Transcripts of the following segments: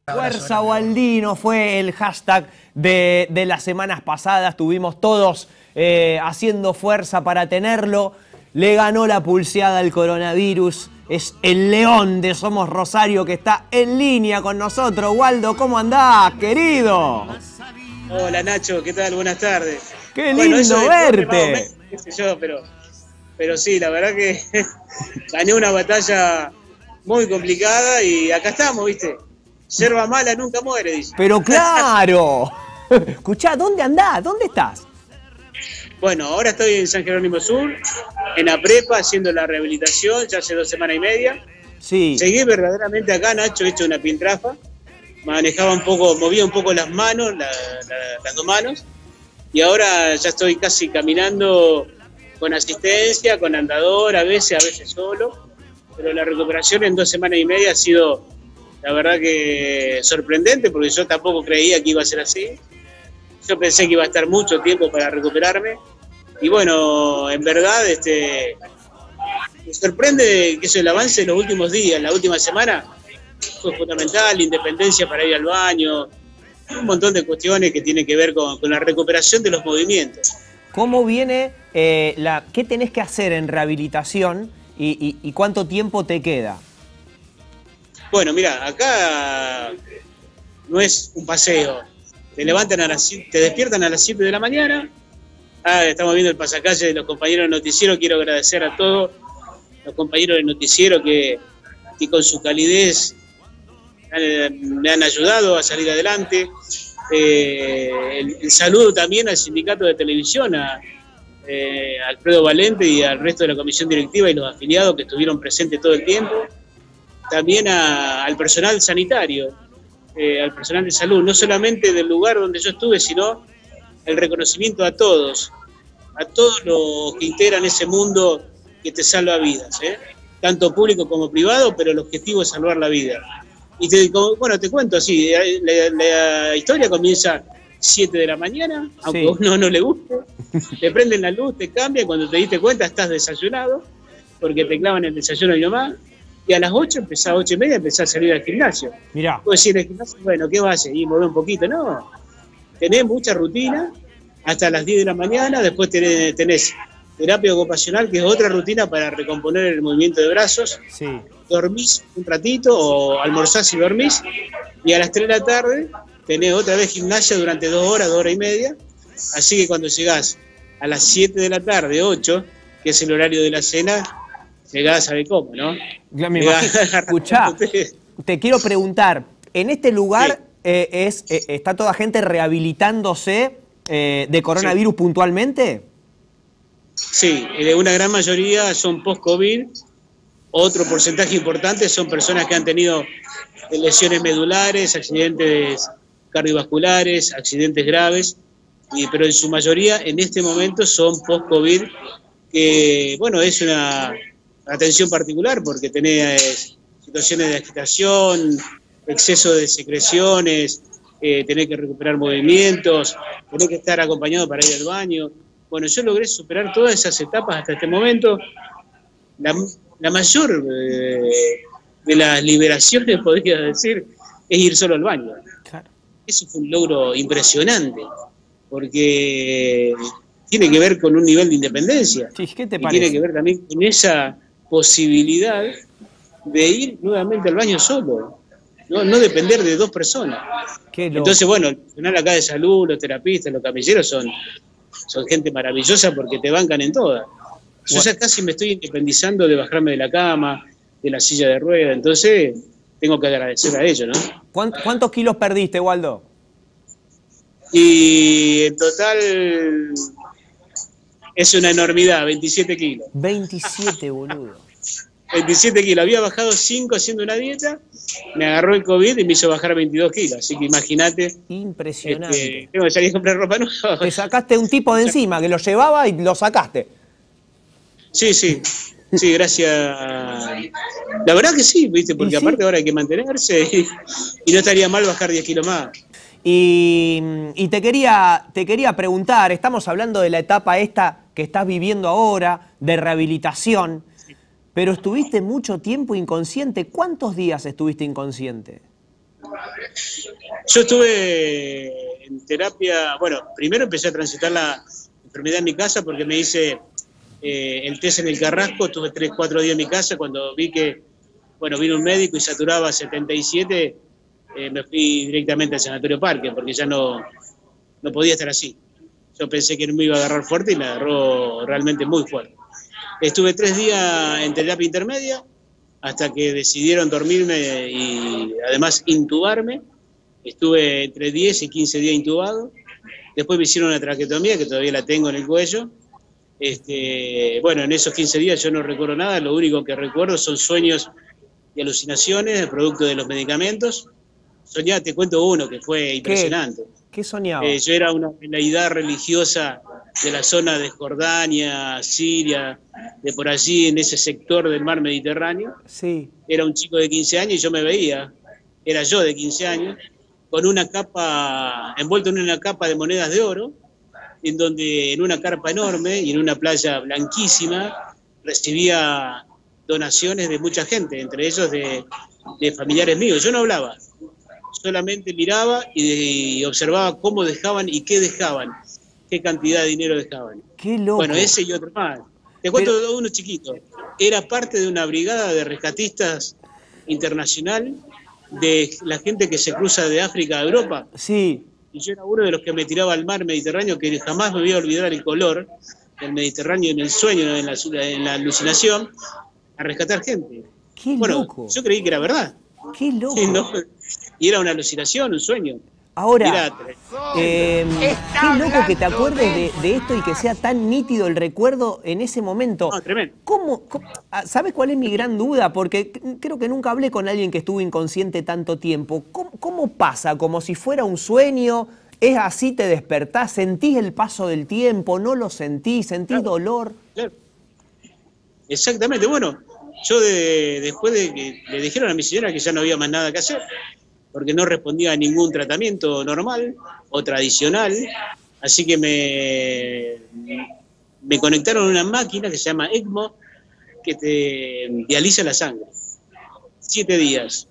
Fuerza Ubaldino fue el hashtag de las semanas pasadas. Estuvimos todos haciendo fuerza para tenerlo. Le ganó la pulseada al coronavirus. Es el león de Somos Rosario que está en línea con nosotros. Waldo, ¿cómo andás, querido? Hola Nacho, ¿qué tal? Buenas tardes. ¡Qué lindo verte! Qué sé yo, pero sí, la verdad que gané una batalla muy complicada y acá estamos, ¿viste? Yerba mala nunca muere, dice. ¡Pero claro! Escuchá, ¿dónde andás? ¿Dónde estás? Bueno, ahora estoy en San Jerónimo Sur, en la prepa, haciendo la rehabilitación, ya hace 2 semanas y media. Sí. Llegué verdaderamente acá, Nacho, hecho una pintrafa. Manejaba un poco, movía un poco las manos, las 2 manos. Y ahora ya estoy casi caminando con asistencia, con andador, a veces solo. Pero la recuperación en 2 semanas y media ha sido, la verdad que sorprendente, porque yo tampoco creía que iba a ser así. Yo pensé que iba a estar mucho tiempo para recuperarme. Y bueno, en verdad, me sorprende que eso, el avance de los últimos días, la última semana, fue fundamental, independencia para ir al baño, un montón de cuestiones que tienen que ver con la recuperación de los movimientos. ¿Cómo viene qué tenés que hacer en rehabilitación y cuánto tiempo te queda? Bueno, mira, acá no es un paseo. Te levantan te despiertan a las 7 de la mañana. Estamos viendo el pasacalle de los compañeros del noticiero. Quiero agradecer a todos los compañeros del noticiero que con su calidez me han ayudado a salir adelante. El saludo también al sindicato de televisión, a Alfredo Valente y al resto de la comisión directiva y los afiliados que estuvieron presentes todo el tiempo. También al personal sanitario, al personal de salud, no solamente del lugar donde yo estuve, sino el reconocimiento a todos los que integran ese mundo que te salva vidas, tanto público como privado, pero el objetivo es salvar la vida. Y te cuento así, la historia comienza 7 de la mañana, aunque a uno no le guste, te prenden la luz, te cambian, cuando te diste cuenta estás desayunado, porque te clavan el desayuno de mi mamá, y a las 8, 8:30, empezás a salir al gimnasio. Mirá. Puedo decir, el gimnasio, bueno, ¿qué vas a hacer? Y mover un poquito, no. Tenés mucha rutina, hasta las 10 de la mañana, después tenés terapia ocupacional, que es otra rutina para recomponer el movimiento de brazos. Sí. Dormís un ratito o almorzás y dormís, y a las 3 de la tarde tenés otra vez gimnasia durante 2 horas, 2 horas y media. Así que cuando llegás a las 7 de la tarde, 8, que es el horario de la cena, llegás, ¿sabe cómo, no? Escuchá, te quiero preguntar, ¿en este lugar está toda gente rehabilitándose de coronavirus puntualmente? Sí, una gran mayoría son post-COVID. Otro porcentaje importante son personas que han tenido lesiones medulares, accidentes cardiovasculares, accidentes graves, pero en su mayoría en este momento son post-COVID, que bueno, es una atención particular porque tenés situaciones de agitación, exceso de secreciones, tenés que recuperar movimientos, tenés que estar acompañado para ir al baño. Bueno, yo logré superar todas esas etapas hasta este momento. La mayor de las liberaciones, podría decir, es ir solo al baño. Claro. Eso fue un logro impresionante, porque tiene que ver con un nivel de independencia. Sí, ¿qué te y parece? Tiene que ver también con esa posibilidad de ir nuevamente al baño solo, no depender de 2 personas. Entonces, bueno, el personal acá de salud, los terapistas, los camilleros son gente maravillosa porque te bancan en todas. Yo ya casi me estoy independizando de bajarme de la cama, de la silla de ruedas, entonces tengo que agradecer a ellos, ¿no? ¿Cuántos kilos perdiste, Waldo? Y en total es una enormidad, 27 kilos. 27, boludo. 27 kilos, había bajado 5 haciendo una dieta, me agarró el COVID y me hizo bajar 22 kilos, así que imagínate. Impresionante. Tengo que salir a comprar ropa nueva. Te sacaste un tipo de encima que lo llevaba y lo sacaste. Sí, gracias. La verdad que sí, ¿viste? Porque aparte ahora hay que mantenerse y no estaría mal bajar 10 kilos más. Y te quería preguntar, estamos hablando de la etapa esta que estás viviendo ahora, de rehabilitación, pero estuviste mucho tiempo inconsciente. ¿Cuántos días estuviste inconsciente? Yo estuve en terapia, bueno, primero empecé a transitar la enfermedad en mi casa porque me hice el test en el Carrasco, tuve 3, 4 días en mi casa, cuando vi que, bueno, vino un médico y saturaba 77, me fui directamente al Sanatorio Parque, porque ya no podía estar así. Yo pensé que no me iba a agarrar fuerte y me agarró realmente muy fuerte. Estuve 3 días en terapia intermedia, hasta que decidieron dormirme y además intubarme. Estuve entre 10 y 15 días intubado. Después me hicieron una traqueotomía, que todavía la tengo en el cuello. Bueno, en esos 15 días yo no recuerdo nada, lo único que recuerdo son sueños y alucinaciones, producto de los medicamentos. Soñaba, te cuento uno que fue impresionante. ¿Qué soñaba? Yo era una deidad religiosa de la zona de Jordania, Siria, de por allí, en ese sector del mar Mediterráneo. Sí. Era un chico de 15 años y yo me veía, era yo de 15 años, con una capa, envuelto en una capa de monedas de oro, en donde en una carpa enorme y en una playa blanquísima recibía donaciones de mucha gente, entre ellos de familiares míos. Yo no hablaba, solamente miraba y observaba cómo dejaban y qué dejaban, qué cantidad de dinero dejaban. ¡Qué loco! Bueno, ese y otro más. Te cuento uno chiquito. Era parte de una brigada de rescatistas internacional de la gente que se cruza de África a Europa. Sí. Y yo era uno de los que me tiraba al mar Mediterráneo, que jamás me voy a olvidar el color del Mediterráneo en el sueño, en la alucinación, a rescatar gente. ¡Qué loco! Yo creí que era verdad. ¡Qué loco! Sí, ¿no? Y era una alucinación, un sueño. Ahora, qué loco que te acuerdes de esto y que sea tan nítido el recuerdo en ese momento. No, tremendo. ¿Sabes cuál es mi gran duda? Porque creo que nunca hablé con alguien que estuvo inconsciente tanto tiempo. ¿Cómo pasa? ¿Como si fuera un sueño? ¿Es así, te despertás? ¿Sentís el paso del tiempo? ¿No lo sentís? ¿Sentís dolor? Claro. Exactamente. Bueno, yo después de que le dijeron a mi señora que ya no había más nada que hacer, porque no respondía a ningún tratamiento normal o tradicional, así que me conectaron a una máquina que se llama ECMO, que te dializa la sangre. 7 días.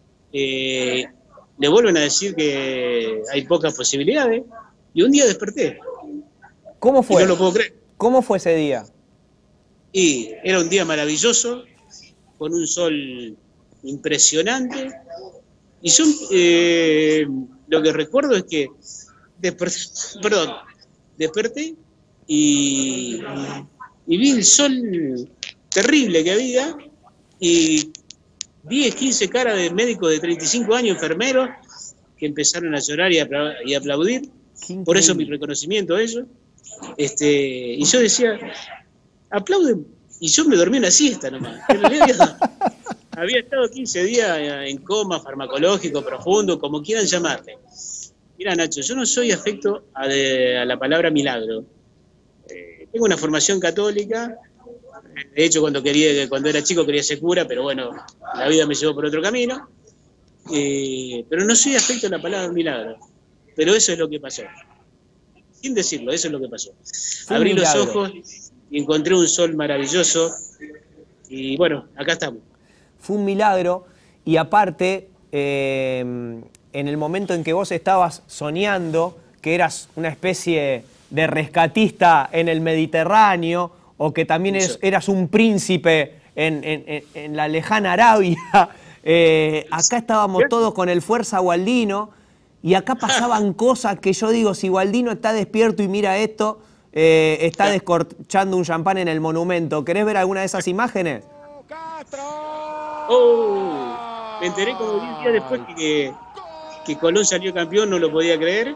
Le vuelven a decir que hay pocas posibilidades, y un día desperté. ¿Cómo fue? Y no lo puedo creer. ¿Cómo fue ese día? Y era un día maravilloso, con un sol impresionante. Y yo lo que recuerdo es que desperté y vi el sol terrible que había, y 10, 15 caras de médicos de 35 años, enfermeros, que empezaron a llorar y aplaudir. Por eso mi reconocimiento a ellos. Y yo decía, aplauden. Y yo me dormí una siesta nomás. Había estado 15 días en coma farmacológico profundo, como quieran llamarle. Mira, Nacho, yo no soy afecto a la palabra milagro. Tengo una formación católica. De hecho, cuando era chico quería ser cura, pero bueno, la vida me llevó por otro camino. Pero no soy afecto a la palabra milagro. Pero eso es lo que pasó. Sin decirlo, eso es lo que pasó. Abrí los ojos y encontré un sol maravilloso. Y bueno, acá estamos. Fue un milagro, y aparte, en el momento en que vos estabas soñando que eras una especie de rescatista en el Mediterráneo, o que también eras un príncipe en la lejana Arabia, acá estábamos todos con el Fuerza Gualdino, y acá pasaban cosas que yo digo, si Gualdino está despierto y mira esto, está descorchando un champán en el monumento. ¿Querés ver alguna de esas imágenes? Me enteré como 10 días después que Colón salió campeón, no lo podía creer.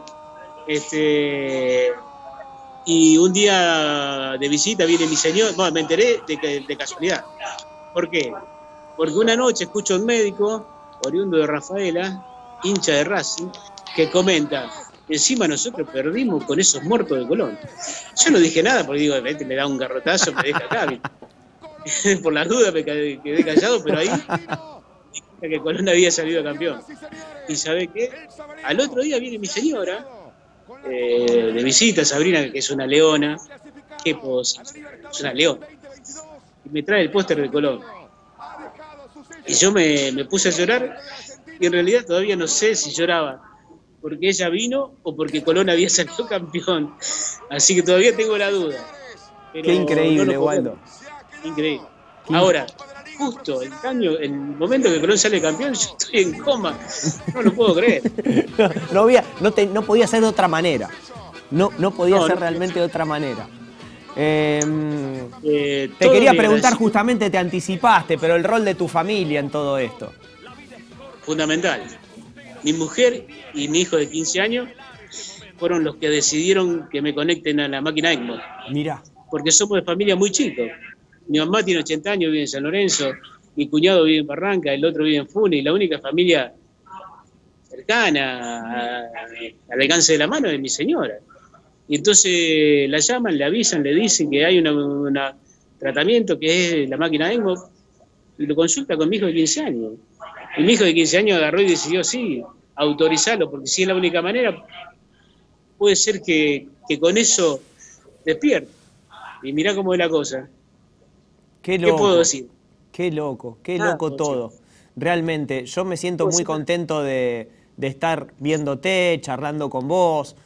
Y un día de visita viene mi señor, bueno, me enteré de casualidad. ¿Por qué? Porque una noche escucho a un médico, oriundo de Rafaela, hincha de Racing, que comenta, encima nosotros perdimos con esos muertos de Colón. Yo no dije nada porque digo, me da un garrotazo, me deja acá. Por las dudas me quedé callado, pero ahí dije que Colón había salido campeón. ¿Y sabe qué? Al otro día viene mi señora, de visita, Sabrina, que es una leona. ¿Qué puedo decir? Es una leona. Y me trae el póster de Colón. Y yo me puse a llorar. Y y en realidad todavía no sé si lloraba porque ella vino o porque Colón había salido campeón. Así que todavía tengo la duda. Pero Qué increíble, no lo puedo Waldo. ver. Increíble. Ahora, justo el momento que Colón sale campeón, yo estoy en coma. No lo puedo creer. No podía ser de otra manera. No podía ser No. realmente de otra manera. Te Todo quería mi preguntar agradecimiento. justamente, te anticipaste, pero el rol de tu familia en todo esto. Fundamental. Mi mujer y mi hijo de 15 años fueron los que decidieron que me conecten a la máquina ECMO, Mirá, porque somos de familia muy chico. Mi mamá tiene 80 años, vive en San Lorenzo, mi cuñado vive en Barranca, el otro vive en Funes, y la única familia cercana al alcance de la mano es mi señora. Y entonces la llaman, le avisan, le dicen que hay un tratamiento que es la máquina ECMO, y lo consulta con mi hijo de 15 años. Y mi hijo de 15 años agarró y decidió, sí, autorizarlo, porque si es la única manera, puede ser que con eso despierte. Y mirá cómo es la cosa. qué ¿Qué loco. puedo decir? Qué loco Nada, todo. Realmente, yo me siento muy contento de estar viéndote, charlando con vos.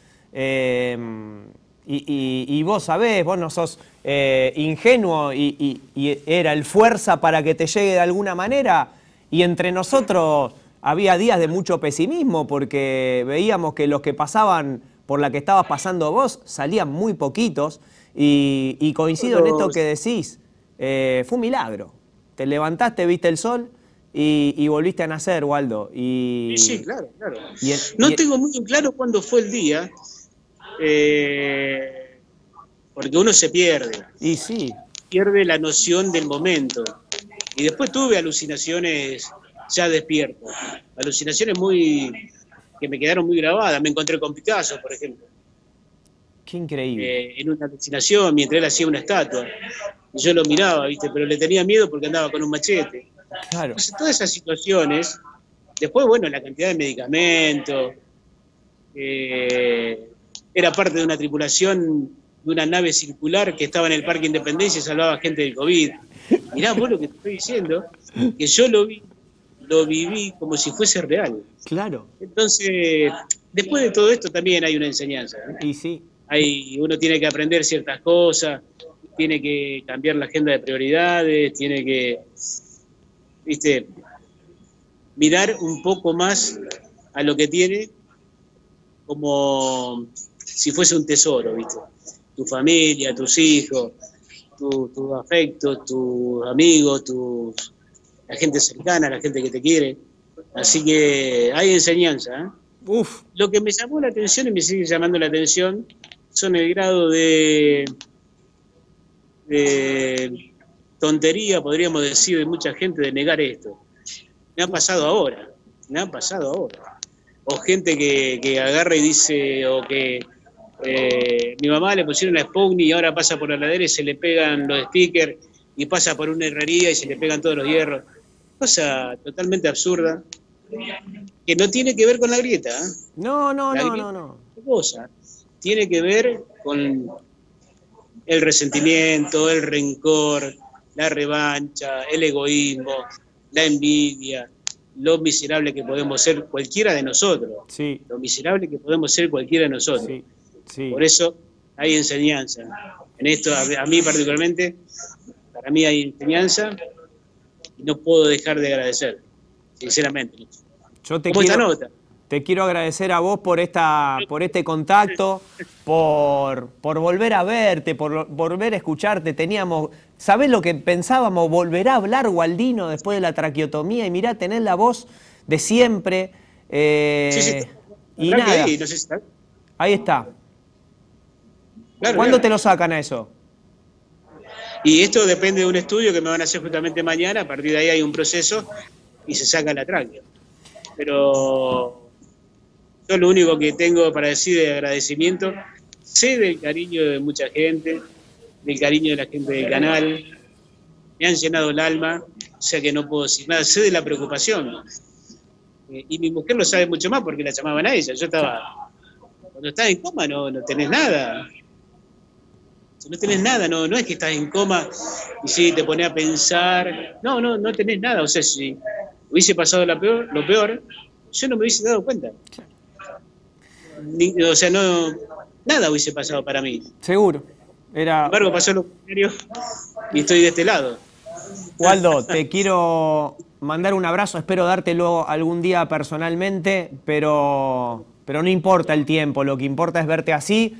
Y vos sabés, vos no sos ingenuo y era el fuerza para que te llegue de alguna manera. Y entre nosotros había días de mucho pesimismo porque veíamos que los que pasaban por la que estabas pasando vos salían muy poquitos. Y coincido en esto que decís, fue un milagro. Te levantaste, viste el sol y volviste a nacer, Waldo. Sí, claro. No tengo muy claro cuándo fue el día, porque uno se pierde. Y sí. Pierde la noción del momento. Y después tuve alucinaciones ya despierto. Alucinaciones que me quedaron muy grabadas. Me encontré con Picasso, por ejemplo. Qué increíble. En una alucinación, mientras él hacía una estatua. Y yo lo miraba, ¿viste? Pero le tenía miedo porque andaba con un machete. Claro. Entonces, todas esas situaciones, después, bueno, la cantidad de medicamentos, era parte de una tripulación de una nave circular que estaba en el Parque Independencia y salvaba gente del COVID. Mirá vos lo que te estoy diciendo, que yo lo viví como si fuese real. Claro. Entonces, después de todo esto también hay una enseñanza, ¿no? Y sí. Uno tiene que aprender ciertas cosas, tiene que cambiar la agenda de prioridades, tiene que, ¿viste?, mirar un poco más a lo que tiene como si fuese un tesoro, ¿viste? Tu familia, tus hijos, tus afectos, tus amigos, la gente cercana, la gente que te quiere. Así que hay enseñanza, ¿eh? Uf. Lo que me llamó la atención y me sigue llamando la atención son el grado de tontería, podríamos decir, de mucha gente de negar esto. Me ha pasado ahora. O gente que agarra y dice, o que mi mamá le pusieron la Sputnik y ahora pasa por la ladera y se le pegan los stickers y pasa por una herrería y se le pegan todos los hierros. Cosa totalmente absurda, que no tiene que ver con la grieta. ¿Eh? No. Cosa. Tiene que ver con el resentimiento, el rencor, la revancha, el egoísmo, la envidia, lo miserable que podemos ser cualquiera de nosotros. Sí. Lo miserable que podemos ser cualquiera de nosotros. Sí. Sí. Por eso hay enseñanza. En esto, a mí particularmente, para mí hay enseñanza y no puedo dejar de agradecer, sinceramente. Yo ¿Cómo esta nota? Te quiero agradecer a vos por este contacto, por volver a verte, por volver a escucharte. ¿Sabés lo que pensábamos? ¿Volverá a hablar Waldino después de la traqueotomía? Y mirá, tenés la voz de siempre. Sí. Y nada, ahí, no sé si está. Ahí está. Claro, ¿Cuándo te lo sacan a eso? Y esto depende de un estudio que me van a hacer justamente mañana. A partir de ahí hay un proceso y se saca la tráquea. Pero yo lo único que tengo para decir de agradecimiento, sé del cariño de mucha gente, del cariño de la gente del canal, me han llenado el alma, o sea que no puedo decir nada, sé de la preocupación. Y mi mujer lo sabe mucho más porque la llamaban a ella. Cuando estás en coma no tenés nada. Si no tenés nada, no es que estás en coma y sí, te pones a pensar, no tenés nada. O sea, si hubiese pasado lo peor, yo no me hubiese dado cuenta. O sea, no, nada hubiese pasado para mí. Seguro. Sin embargo, pasó lo contrario y estoy de este lado. Waldo, te quiero mandar un abrazo, espero dártelo algún día personalmente, pero no importa el tiempo, lo que importa es verte así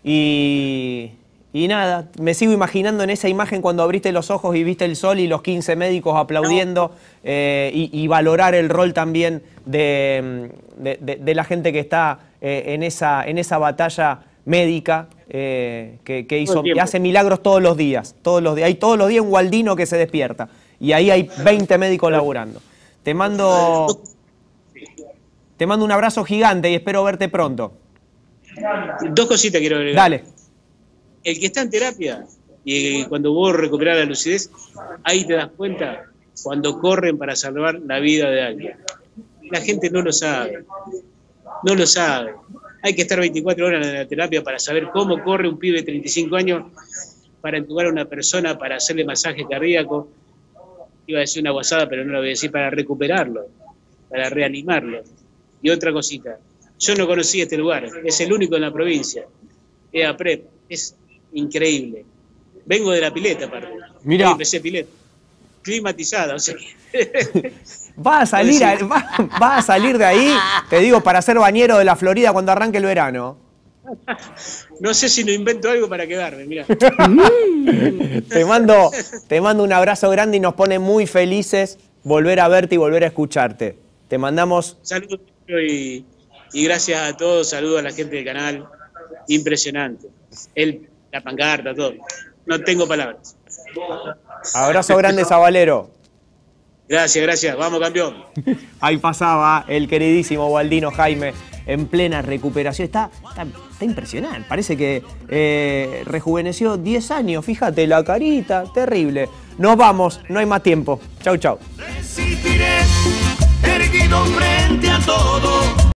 y nada, me sigo imaginando en esa imagen cuando abriste los ojos y viste el sol y los 15 médicos aplaudiendo y valorar el rol también de la gente que está en esa batalla médica que hace milagros todos los días. Hay todos los días un waldino que se despierta y ahí hay 20 médicos laburando. Te mando un abrazo gigante y espero verte pronto. Dos cositas quiero agregar. Dale. El que está en terapia y cuando vos recuperás la lucidez, ahí te das cuenta cuando corren para salvar la vida de alguien. La gente no lo sabe. No lo sabe. Hay que estar 24 horas en la terapia para saber cómo corre un pibe de 35 años para entubar a una persona, para hacerle masaje cardíaco. Iba a decir una guasada, pero no lo voy a decir, para recuperarlo, para reanimarlo. Y otra cosita, yo no conocía este lugar, es el único en la provincia. EAPREP, es increíble. Vengo de la pileta, aparte. Mirá. Empecé pileta. Climatizada, o sea. Va a salir de ahí, te digo, para ser bañero de la Florida cuando arranque el verano. No sé si no invento algo para quedarme, mirá. Te mando un abrazo grande y nos pone muy felices volver a verte y volver a escucharte. Te mandamos... Saludos y gracias a todos, saludos a la gente del canal. Impresionante. La pancarta, todo. No tengo palabras. Abrazo grande, Zabalero. Gracias. Vamos, campeón. Ahí pasaba el queridísimo Waldino Jaime en plena recuperación. Está impresionante. Parece que rejuveneció 10 años. Fíjate, la carita, terrible. Nos vamos, no hay más tiempo. Chau. Resistiré, erguido frente a todo.